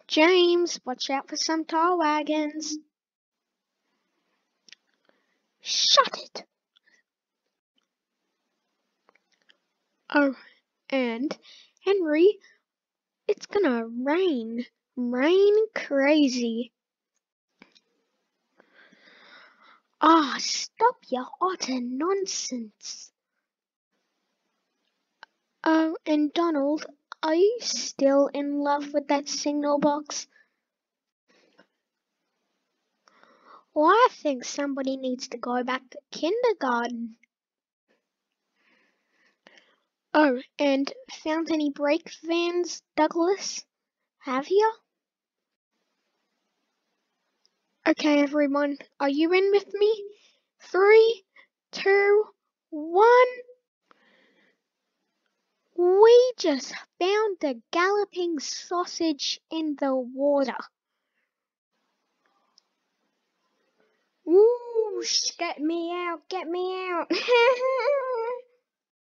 James, watch out for some tar wagons. Shut it! Oh, and Henry, it's gonna rain. Rain crazy. Ah, stop your utter nonsense. Oh, and Donald, are you still in love with that signal box? Well, I think somebody needs to go back to kindergarten. Oh, and found any brake vans, Douglas? Have you? Okay, everyone, are you in with me? 3, 2, 1. We just found the galloping sausage in the water. Whoosh, get me out, get me out.